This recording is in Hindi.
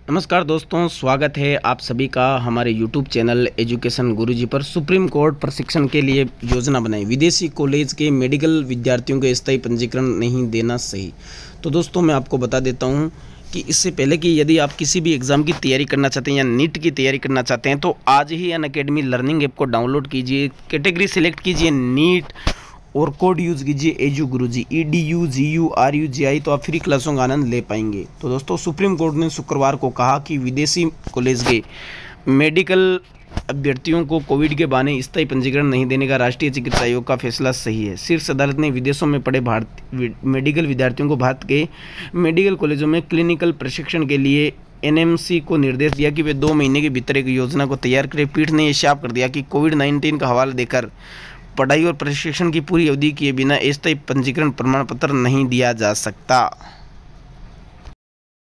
नमस्कार दोस्तों, स्वागत है आप सभी का हमारे YouTube चैनल एजुकेशन गुरुजी पर। सुप्रीम कोर्ट प्रशिक्षण के लिए योजना बनाई, विदेशी कॉलेज के मेडिकल विद्यार्थियों को स्थायी पंजीकरण नहीं देना सही। तो दोस्तों मैं आपको बता देता हूं कि इससे पहले कि यदि आप किसी भी एग्ज़ाम की तैयारी करना चाहते हैं या नीट की तैयारी करना चाहते हैं तो आज ही अनअकैडमी लर्निंग ऐप को डाउनलोड कीजिए, कैटेगरी सेलेक्ट कीजिए नीट और कोड यूज़ कीजिए एजू गुरुजी EDUGURUGI, तो आप फ्री क्लासों का आनंद ले पाएंगे। तो दोस्तों सुप्रीम कोर्ट ने शुक्रवार को कहा कि विदेशी कॉलेज के मेडिकल अभ्यर्थियों को कोविड के बहाने स्थायी पंजीकरण नहीं देने का राष्ट्रीय चिकित्सा आयोग का फैसला सही है। शीर्ष अदालत ने विदेशों में पढ़े मेडिकल विद्यार्थियों को भारत के मेडिकल कॉलेजों में क्लिनिकल प्रशिक्षण के लिए NMC को निर्देश दिया कि वे 2 महीने के भीतर एक योजना को तैयार करें। पीठ ने यह साफ कर दिया कि कोविड-19 का हवाला देकर पढ़ाई और प्रशिक्षण की पूरी अवधि किए बिना अस्थायी पंजीकरण प्रमाण पत्र नहीं दिया जा सकता।